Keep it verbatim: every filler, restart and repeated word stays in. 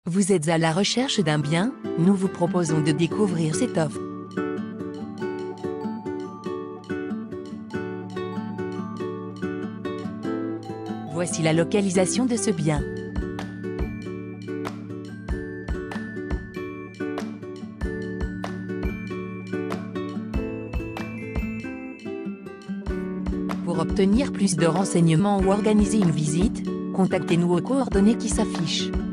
Vous êtes à la recherche d'un bien? Nous vous proposons de découvrir cette offre. Voici la localisation de ce bien. Pour obtenir plus de renseignements ou organiser une visite, contactez-nous aux coordonnées qui s'affichent.